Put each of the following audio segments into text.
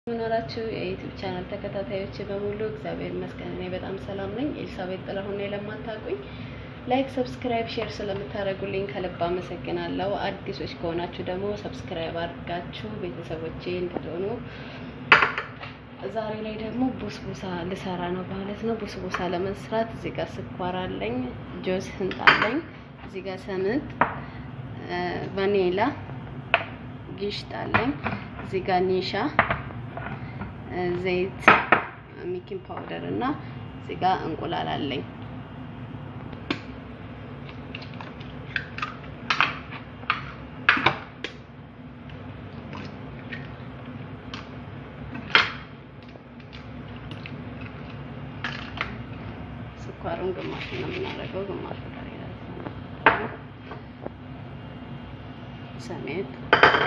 ምናላችሁ የዩቲዩብ ቻናል ተከታታዮች በሙሉ እግዚአብሔር ይመስገን እኔ በጣም ሰላም ነኝ። ኤልሳቤጥ ጥላሁን ነኝ። ለማታውቁኝ ላይክ ሰብስክራይብ ሼር ስለምታደርጉልኝ ከልብ አመሰግናለሁ። አዲሶች ከሆናችሁ ደግሞ ሰብስክራይብ አድርጋችሁ ቤተሰቦቼ እንድትሆኑ። ዛሬ ላይ ደግሞ ቡስቡሳ ልሰራ ነው ማለት ነው። ቡስቡሳ ለመስራት እዚህ ጋር ስኳር አለኝ፣ ጆዝ ህንጥ አለኝ፣ እዚህ ጋር ሰምጥ፣ ቫኒላ፣ ጊሽጣ አለኝ፣ እዚህ ጋር ኒሻ፣ ዘይት፣ ሚኪንግ ፓውደር እና እዚህ ጋር እንቁላል አለኝ። ስኳሩን ግማሽ ነው የምናደርገው፣ ግማሽ ታሪያ ሰሜት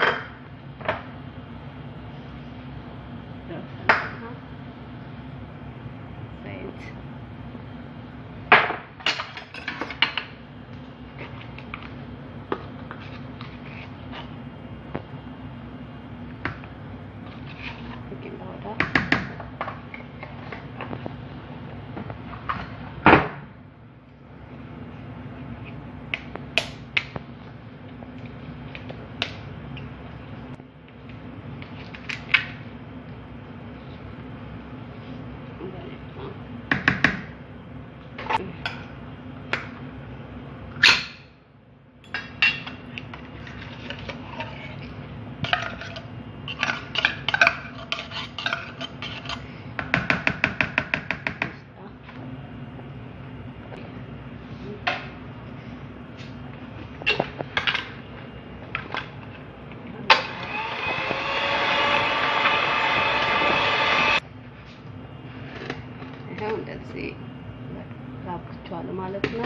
እንደዚህ ላብቻለሁ ማለት ነው።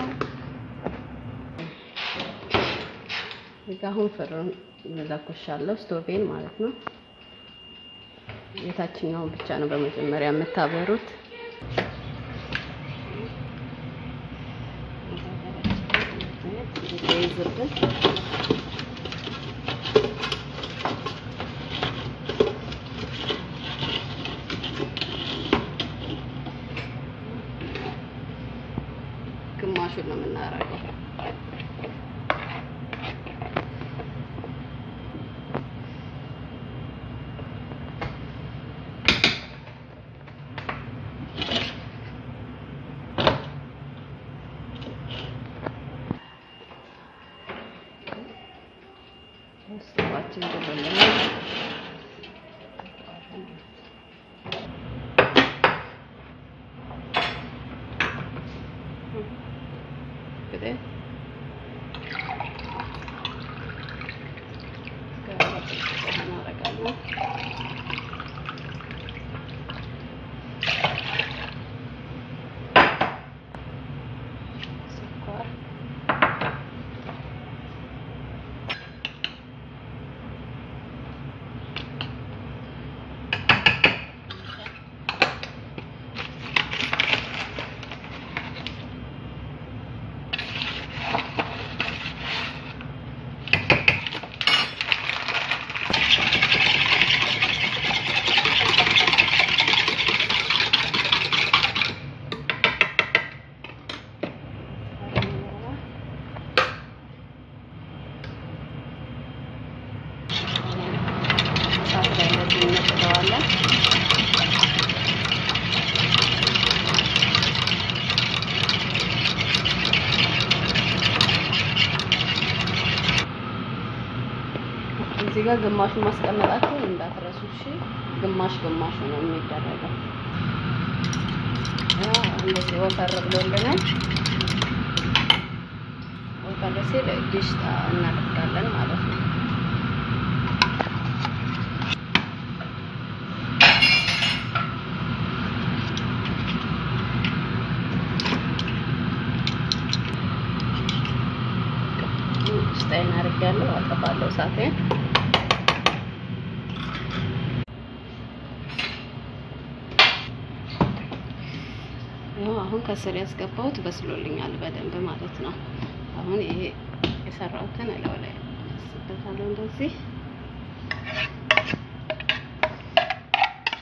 ይጋሁን ፍርን ለኩሻለሁ ስቶቬን ማለት ነው። የታችኛው ብቻ ነው በመጀመሪያ የምታበሩት። ግማሹን ነው የምናደርገው። ስዋችን እንደሆነ كده سكر እዚህ ጋር ግማሹን ማስቀመጣችሁ እንዳትረሱ እሺ። ግማሽ ነው የሚደረገው። እንደዚህ ወፈር ብሎልናል። ወፈር ሲል ጊሽጣ እናደርጋለን ማለት ነው። ስታይን አድርጋለሁ፣ አጠፋለሁ ሳቴን። አሁን ከስር ያስገባሁት በስሎልኛል በደንብ ማለት ነው። አሁን ይሄ የሰራሁትን እላው ላይ አስበታለሁ እንደዚህ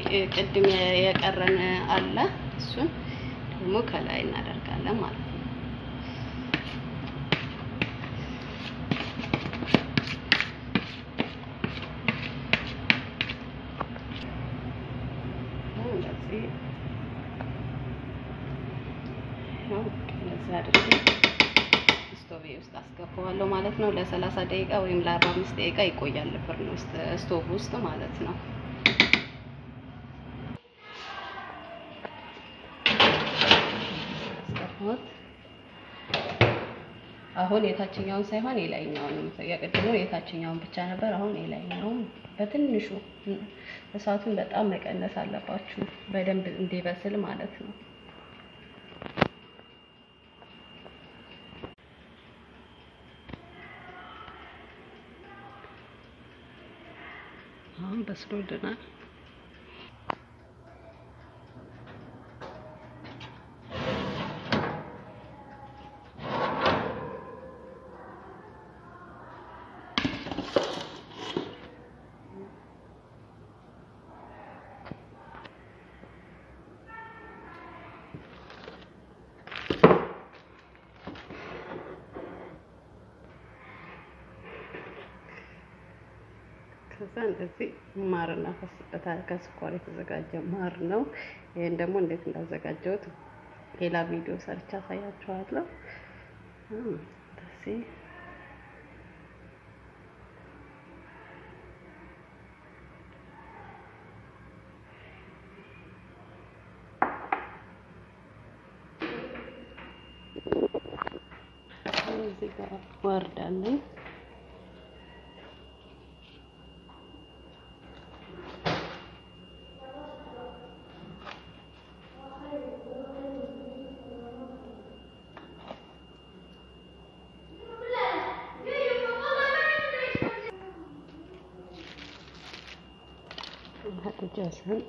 ቅድም የቀረን አለ እሱን ደግሞ ከላይ እናደርጋለን ማለት ነው። እንደዚህ ነው ለዛሬ ስቶቭ ውስጥ አስገባዋለሁ ማለት ነው። ለ30 ደቂቃ ወይም ለ45 ደቂቃ ይቆያል ፍርን ውስጥ ስቶቭ ውስጥ ማለት ነው። አሁን የታችኛውን ሳይሆን የላይኛውን የቀድሞ የታችኛውን ብቻ ነበር። አሁን የላይኛውን በትንሹ እሳቱን በጣም መቀነስ አለባችሁ በደንብ እንዲበስል ማለት ነው። አሁን በስሎልናል። ከዛ እንደዚህ ማር እናፈስበታለን። ከስኳር የተዘጋጀ ማር ነው። ይሄን ደግሞ እንዴት እንዳዘጋጀሁት ሌላ ቪዲዮ ሰርቻ አሳያችኋለሁ። እንደዚህ እዚህ ጋር ወርዳለኝ። جاهزين.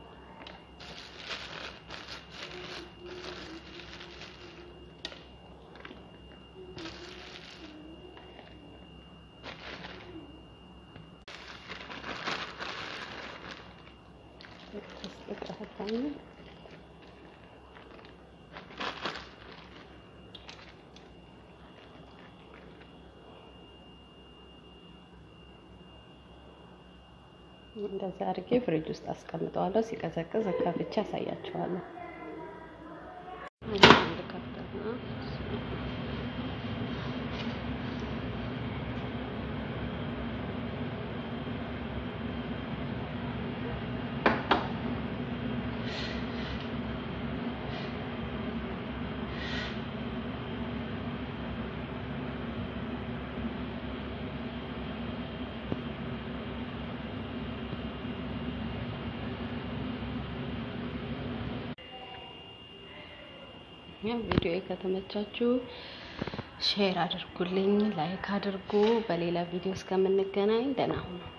እንደዛ አድርጌ ፍሪጅ ውስጥ አስቀምጠዋለሁ። ሲቀዘቅዝ ከፍቼ አሳያችኋለሁ። ቪዲዮ ከተመቻችሁ ሼር አድርጉልኝ፣ ላይክ አድርጉ። በሌላ ቪዲዮ እስከምንገናኝ ደህና ሁኑ።